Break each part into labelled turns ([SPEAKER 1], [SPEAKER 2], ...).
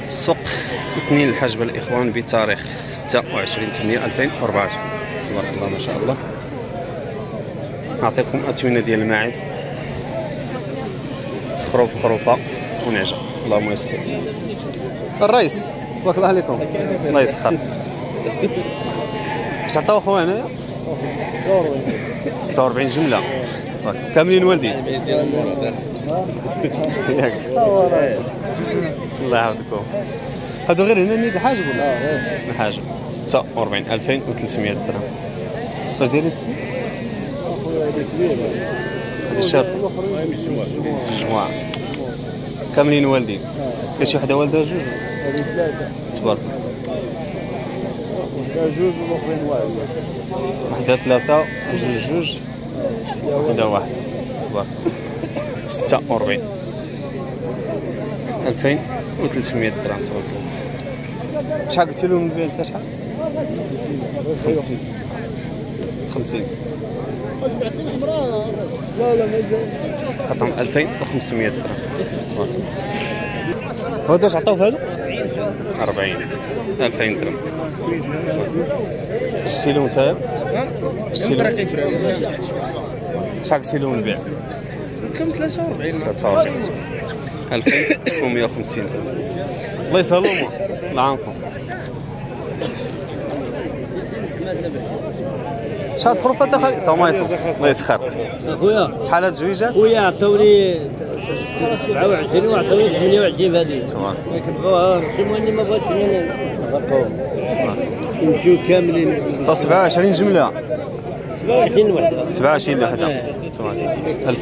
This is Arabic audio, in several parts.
[SPEAKER 1] السوق 2 الحجبة الإخوان بتاريخ 26/8/2024. تبارك الله ما شاء الله. نعطيكم أتوينة ديال الماعز، خروف خروفة ونعجة. اللهم يسر. الرئيس تبارك الله عليكم، الله يسخر. واش عطاو خويا هنايا؟ 46 جملة كاملين والدين. ياك الله يعاودكم. هادو غير هنا نيت الحاجب ولا؟ الحاجب 46,300 درهم. واش دايرين في السن؟ هذا الشاب مجموعة كاملين والدين. كاين شي وحدة والدة جوج؟
[SPEAKER 2] هذه ثلاثة.
[SPEAKER 1] تبارك.
[SPEAKER 2] جوج والاخرين واحد.
[SPEAKER 1] وحدة ثلاثة جوج وحدة واحد. تبارك. 46,300 درهم. تبارك الله. شحال قلتي لهم البيع انت؟ شحال؟ 50.
[SPEAKER 2] لا مازال.
[SPEAKER 1] عطاهم 2500 درهم. تبارك. هذا اش عطاو في هذا؟ 40,000 درهم. شتي لهم نتايا؟ شحال قلتي لهم البيع؟
[SPEAKER 2] قلت لهم 43.
[SPEAKER 1] 23,150 درهم. الله يسهلهم. الله يعاونكم. شحال خروفات اخي؟ السلام عليكم. الله يسخر.
[SPEAKER 3] اخويا
[SPEAKER 1] شحال هاد الزويجات؟
[SPEAKER 3] خويا عطاوني 27 وعطاوني 28 هذه.
[SPEAKER 1] تبارك.
[SPEAKER 3] كنبغوها شي ماني ما بغاتش نبقاو نمشيو كاملين.
[SPEAKER 1] 27 جملة.
[SPEAKER 3] 27 وحده.
[SPEAKER 1] 27 وحدة. تبارك.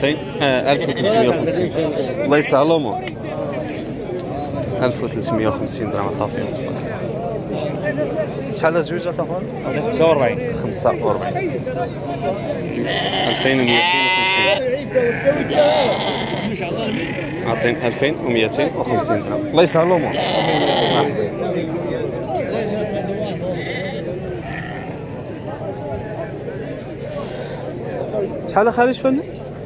[SPEAKER 1] 1350. الله يسهلهم. 1350 درهم عطاو فيهم. تبارك. شحال الزويجات اخويا؟
[SPEAKER 2] 45.
[SPEAKER 1] 45. 2250. عاطين 2250 درهم. الله يسهلهم. شحال خارج فن؟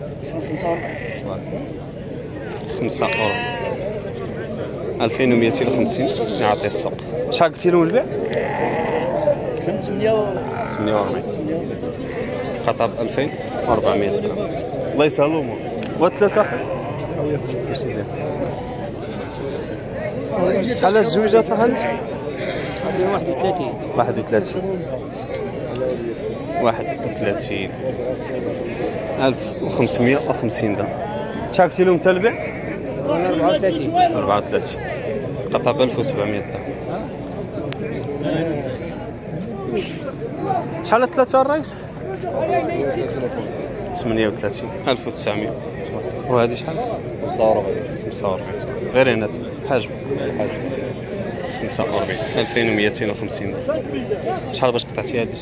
[SPEAKER 1] 5 أورو. 2250 يعطي السوق. شحال قلتي لهم البيع؟ 48. قطع ب 2400 درهم. الله يسهلهم. وثلاثة شحال هاد الزويجات اخي؟
[SPEAKER 3] 31.
[SPEAKER 1] 31. 1550 درهم. شحال قلتي لهم انت البيع؟ 34. قطع ب 1700 درهم. شحال الثلاثة الرئيس؟ 38. 1900. وهذه شحال؟ 45. غير هنا حاجب 45. 2250 درهم. شحال باش قطعتي هذه؟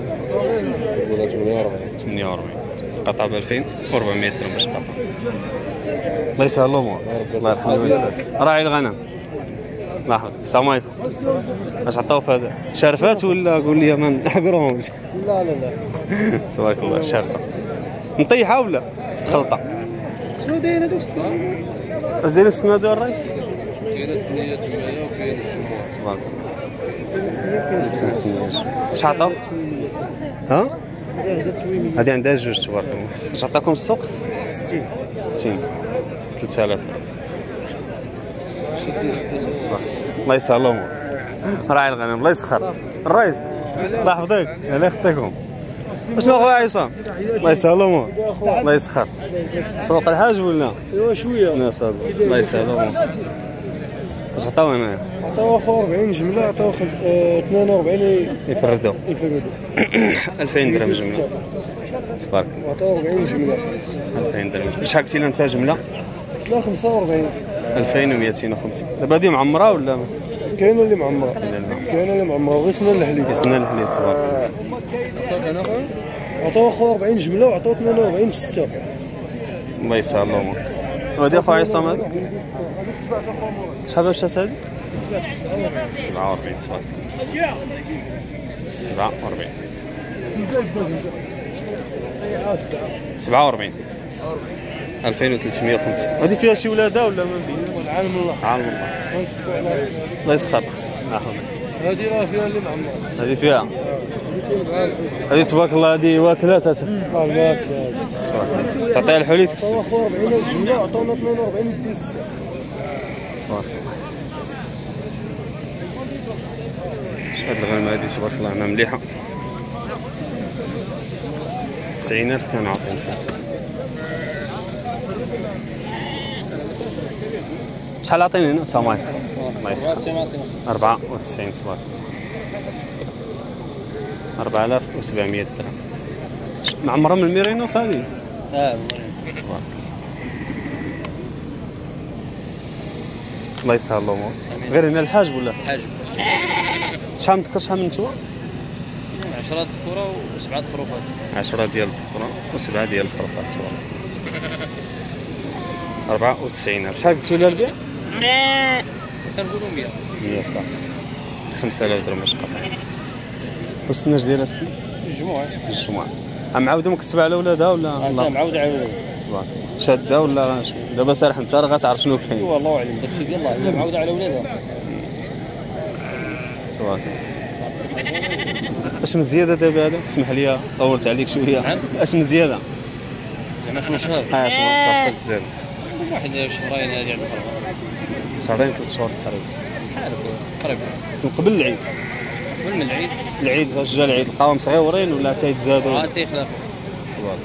[SPEAKER 1] 48. قطع ب 2400 درهم باش قطع. الله يسهلهم. الله يرحم والديك. راعي الغنم. الله يحفظك. السلام عليكم. اش عطاو في هذا؟ شرفات ولا قول لي ما نحقرهمش؟
[SPEAKER 2] لا
[SPEAKER 1] تبارك الله. شرفه نطيحه ولا خلطه؟
[SPEAKER 2] شنو داير هادو في السنة؟
[SPEAKER 1] اش دايرين في السنه ديال الرئيس؟
[SPEAKER 4] كاين الثنيات معايا وكاين الجمعة.
[SPEAKER 1] تبارك الله. اش عطاو؟ ها؟ هذه عندها جوج. تبارك الله. اش عطاكم السوق؟ 60. 3000. الله يسهلهم. راعي الغنم. الله يسخر. الرئيس الله يحفظك. الله يخطيكم. شنو خويا عصام؟ الله يسهلهم. الله يسخر. سوق الحاج ولا؟
[SPEAKER 2] ايوا شويه.
[SPEAKER 1] الناس هذا الله يسهلهم. اش عطاو هنايا؟
[SPEAKER 2] عطاو 40 جمله، عطاو 42
[SPEAKER 1] يفردوا. 2000 درهم جمله. تبارك الله.
[SPEAKER 2] عطاو 40 جمله.
[SPEAKER 1] 2000 درهم. شحال قلتي لنا انت جمله؟
[SPEAKER 2] لا 45.
[SPEAKER 1] 2250. دابا هذه معمره ولا؟
[SPEAKER 2] كاينه اللي معمره. غير سنه الحليب.
[SPEAKER 1] سنه الحليب. تبارك الله.
[SPEAKER 4] عطاك انا خويا؟
[SPEAKER 2] عطاو 40 جمله وعطاو 42 في 6.
[SPEAKER 1] الله يسهلهم. وهذه اخويا عصام هذه؟ شحال مشات هذه؟ 47. تبارك الله. 47. 47. 2350. هذه فيها شي ولادة ولا ما بين؟
[SPEAKER 2] عالم الله.
[SPEAKER 1] عالم الله. الله يسخر.
[SPEAKER 2] هذه راه فيها اللي معمر.
[SPEAKER 1] هذه فيها. هذه تبارك الله هذه واكلات
[SPEAKER 2] والله
[SPEAKER 1] تعطيها الحليت كسب.
[SPEAKER 2] اخو 40000 جمله عطونا 42 يدي 6.
[SPEAKER 1] تبارك الله. شوف هاد الغنمة هادي تبارك الله ما مليحة. 90000 كانوا عاطين فيها. شحال عاطيني هنا؟ السلام عليكم. الله يسخر. 94 تبارك الله. 4700 درهم. معمرة من الميرينوس هذه؟ الله يسهل الامور. غير هنا الحاجب ولا؟
[SPEAKER 4] حاجب.
[SPEAKER 1] شحال من ذكر شحال من نتوى؟
[SPEAKER 4] 10 ذكورة و7 خروفات.
[SPEAKER 1] 10 ديال الذكورة و7 ديال الخروفات تبارك الله. 94. شحال قلتوا لها البيع؟
[SPEAKER 4] كنقولوا 100.
[SPEAKER 1] 100 صافي. 5000 درهم باش قطع. والسناج ديالها السن؟
[SPEAKER 4] الجموع.
[SPEAKER 1] الجمعة. معاودة مكتبة على ولادها ولا؟
[SPEAKER 4] لا معاودة على ولادها.
[SPEAKER 1] تبارك. شادة ولا دابا سارح انت راه غتعرف شنو كاين.
[SPEAKER 4] والله اعلم داكشي ديال الله، هي معاودة على ولادها.
[SPEAKER 1] تبارك. اش من زيادة دابا هذا؟ اسمح لي طولت عليك شوية.
[SPEAKER 4] نعم.
[SPEAKER 1] اش من زيادة؟
[SPEAKER 4] زعما شنو شهر؟
[SPEAKER 1] شنو شهر الزيادة؟
[SPEAKER 4] واحد شهرين هادي عند الفرق.
[SPEAKER 1] شهرين 3 شهور تقريبا.
[SPEAKER 4] قريب.
[SPEAKER 1] من قبل العيد.
[SPEAKER 4] من العيد.
[SPEAKER 1] العيد فاش جا العيد لقاهم صغيورين ولا تيتزادوا؟
[SPEAKER 4] تيخلافوا.
[SPEAKER 1] تبارك.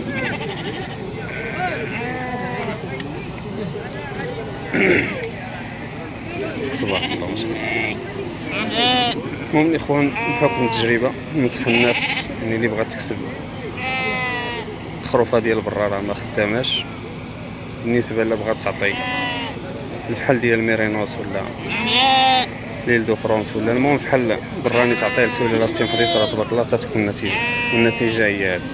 [SPEAKER 1] تبارك الله ما شاء الله. المهم الاخوان بحكم التجربه ننصح الناس يعني اللي بغات تكسب الخروفه ديال برا راه ما خداماش. بالنسبه الا بغات تعطي الفحل ديال ميرينوس ولا ليل دو فرونس ولا المهم فحل براني تعطيه لسويله لا تيمحضيت راه تبارك الله تتكون النتيجه والنتيجه هي هذه.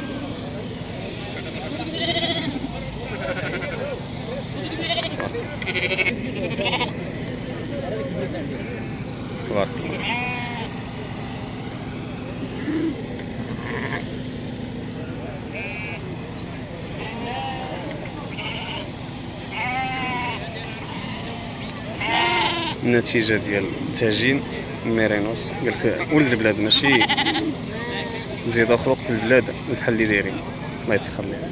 [SPEAKER 1] تبارك الله. النتيجة ديال التاجين ميرينوس قالك ولد البلاد ماشي زيادة خلق في البلاد بحال اللي دايرين. الله يسخر ليه.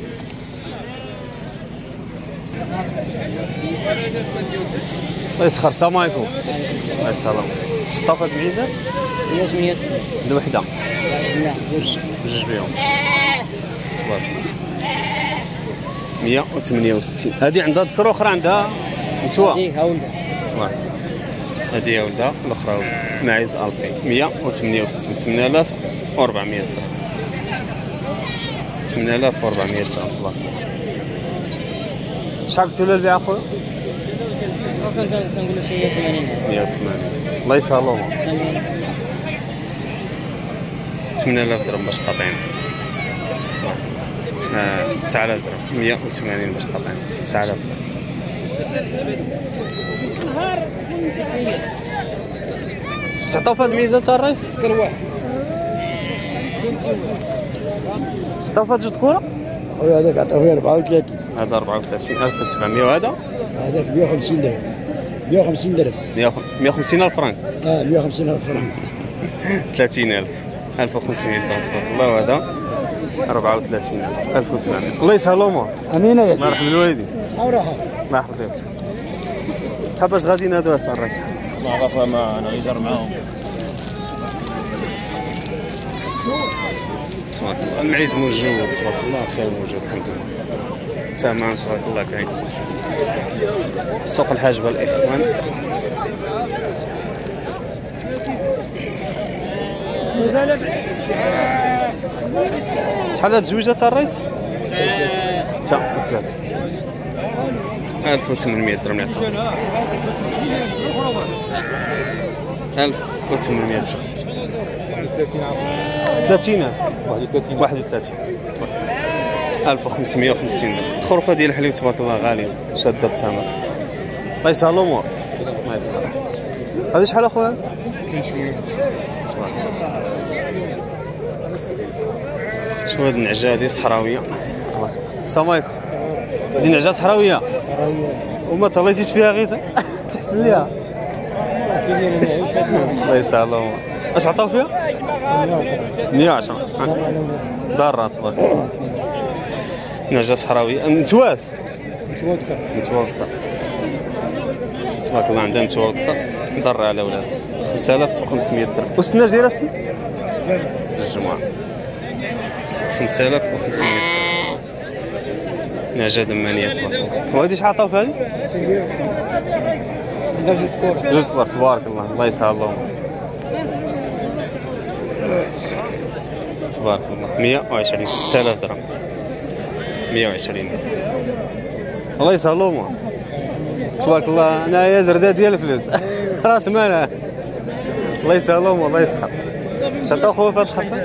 [SPEAKER 1] الله يسخر. السلام عليكم. الله يسلمك. شطافة المعيزات؟
[SPEAKER 3] 168.
[SPEAKER 1] الوحدة.
[SPEAKER 3] لا
[SPEAKER 1] جوج بيهم. تبارك الله. 168. هذه عندها ذكر أخرى عندها نتوى.
[SPEAKER 3] ها ولدها.
[SPEAKER 1] تبارك. هذه يا ولدها الأخرى ولدها. معيز الألبي 168. 8400 درهم. 8400 درهم تبارك الله. شحال قلتوا لها البيع اخويا؟
[SPEAKER 3] كنقولوا شي 180.
[SPEAKER 1] 180. الله يسهل الامور. 8000 درهم باش قاطعين. 9000 درهم. 180 باش قاطعين. 9000 درهم. تعطاو في هاد الميزات الرئيس؟
[SPEAKER 2] ذكر واحد.
[SPEAKER 1] تعطاو في هاد جوج كورة؟
[SPEAKER 2] خويا هذاك عطاو فيه 34.
[SPEAKER 1] هذا 34700 وهذا؟
[SPEAKER 2] هذاك 150 درهم. 150 درهم.
[SPEAKER 1] 150,000 فرنك.
[SPEAKER 2] 150,000 فرنك.
[SPEAKER 1] 30,000. 1500 درهم تبارك الله. وهذا 34,000. 1700. الله يسهل الامور.
[SPEAKER 2] امين يا
[SPEAKER 1] الله يرحم الوالدين.
[SPEAKER 2] راحه.
[SPEAKER 1] الله يحفظ فيك. شحال باش غاديين هادو اسا الرئيس؟
[SPEAKER 4] ما عرف ما انا يدار معاهم.
[SPEAKER 1] تبارك الله. المعيز موجود تبارك الله. خير موجود الحمد لله. الثمن تبارك الله كاين. السوق الحاجبه الاخوان. شحال هاد الزويجات الرئيس؟ 6 و 3. 1800 درهم يعطيك. 1800 درهم. 30,000. 31. 1550 درهم. الخروفه ديال الحليب تبارك الله غاليه شاده الثمن. الله يسهل الامور. الله يسهل. هذا شحال اخويا؟ كاين شويه. شوف هاد النعجه هادي الصحراويه تبارك. السلام عليكم. هادي نعجة صحراوية وما تهليتيش فيها غير تحسن ليها. الله يسهل. اش عطاو فيها؟ 110 ضاره تبارك. نعجة صحراوية نتواس نتواضكة تبارك الله. عندها نتواضكة ضرة على ولاد 5500 درهم. والسناج دايره السن الجمعة 5500 نعجة دمانية تبارك الله. وهادي شحال عطاو في هادي؟ جوج كبار تبارك الله. الله يسهل اللهم تبارك الله. 120 6000 درهم 120. الله يسهل اللهم تبارك الله. انايا زرده ديال الفلوس راس مالها. الله يسهل اللهم الله يسخر. شطا خويا في هاد الخطه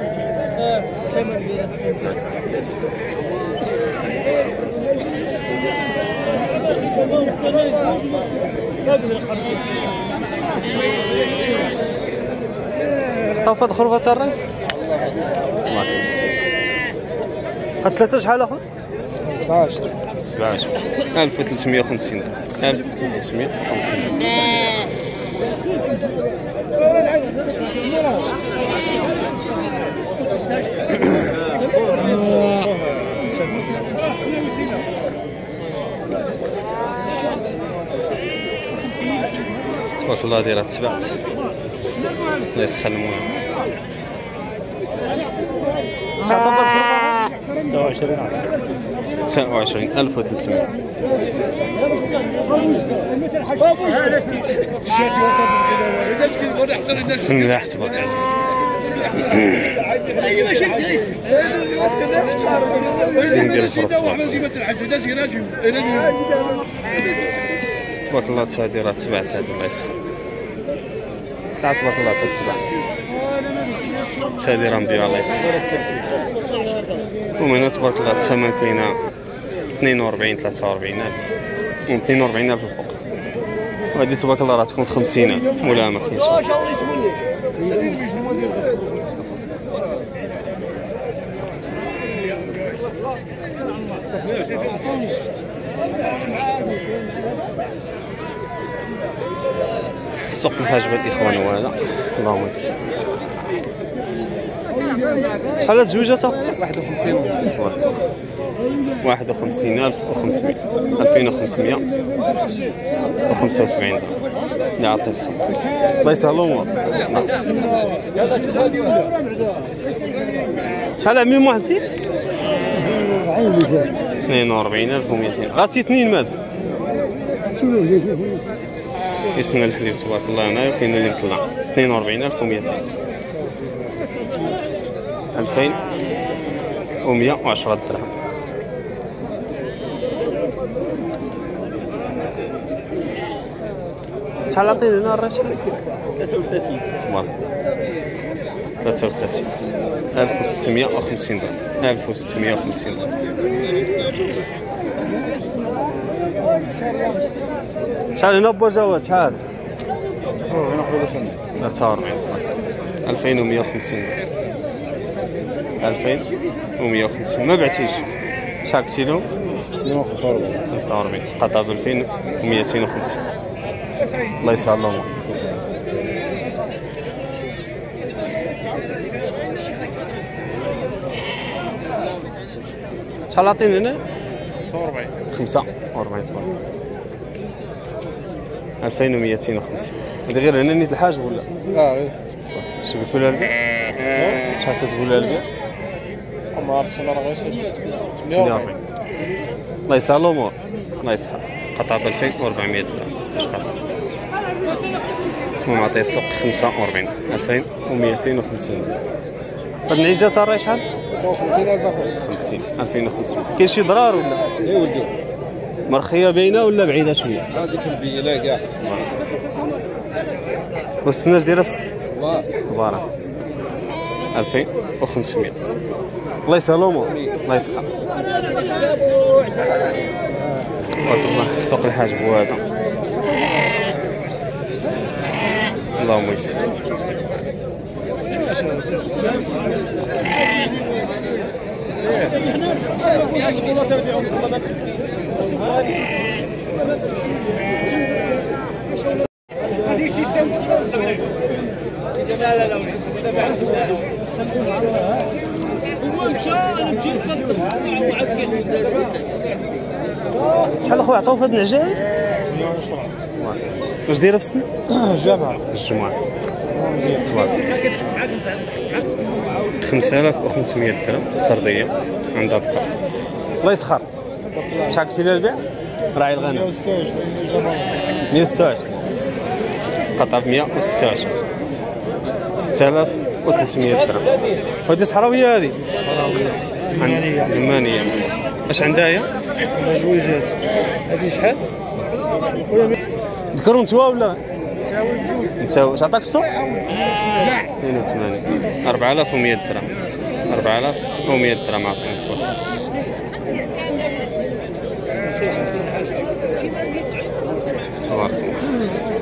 [SPEAKER 1] طافت خرفة الرئيس تبارك. هاد ثلاثة شحال اخويا؟ 17 1350 1350. تبارك الله دايره تبعت. الله يسخر المهم. شحال طابت الخرفة؟ 26300. ملاح تبارك الله. زين ديال الفرق تبارك تبارك الله. هادي راه تبعت هادي الله يسخر. سلعة تبارك الله تتبع. هادي راه مبيوعة الله يسخر. ومن هنا تبارك الله الثمن كاينه 42 43 ألف و 42 ألف الفوق. وهادي تبارك الله راه تكون 50 ألف ولا ما كاينش. سوق الحاجبة الإخوان وهذا اللهم يسر. شحال هاد الزويجة تا؟ 51500 2575 درهم اللي عطيه السوق. الله يسهل الأمور. شحال عميم واحد فيه؟ 42200. غاتي اثنين ماذا؟ يسنى الحليب تبارك الله. هنايا كاين اللي مطلع 42200 2110 درهم. شحال عطيني هنا الرشا؟
[SPEAKER 3] 33
[SPEAKER 1] تبارك 33 1650 درهم 1650 درهم. شحال هنا بوجاوات شحال؟ 43 2150 درهم 2150. ما بعتيش شحال قلتي لهم؟ 45 قطع ب 2250. الله يسهل لهم. شحال عطيني هنا؟ 45 تبارك 2250. هذا غير هنا نيت الحاج ولا؟ شو قلتوا لها البيع؟ شحال تتقول لها البيع؟
[SPEAKER 2] ما عرفتش انا راه غير
[SPEAKER 1] 48. الله يسهل الامور. الله يسخر. قطع ب 2400 درهم. اش قطع؟ ومعطيه السوق 45 2250 درهم. هاد العيجه تا راهي شحال؟ 50 2500. كاين شي ضرار ولا؟
[SPEAKER 2] اي ولدي
[SPEAKER 1] مرخيه باينه ولا بعيده شويه؟
[SPEAKER 2] هذيك البيله كاع
[SPEAKER 1] والسناج ديالها في كبارات 2500. الله يسهل الامور. الله يسخر. تبارك الله. سوق الحاج بوهذا اللهم يسر. شحال اخويا عطاو في هاد العجائب؟ واش دايره في السن؟
[SPEAKER 2] جامعة
[SPEAKER 1] الجمعة تبارك 5500 درهم سردية عندها ذكر. الله يسخر. شحال كنتي داير البيع؟ راعي الغنم 126 قطعة ب 126 6300 درهم. وهادي صحراوية هادي؟
[SPEAKER 2] ثمانية
[SPEAKER 1] ثمانية. اش عندها هي؟
[SPEAKER 2] جويجات.
[SPEAKER 1] هادي شحال؟ ذكروا نتوا ولا؟ نساوي اش عطاك السوق؟ 82 4100 درهم 4100 درهم عطيني السوق. تبارك الله.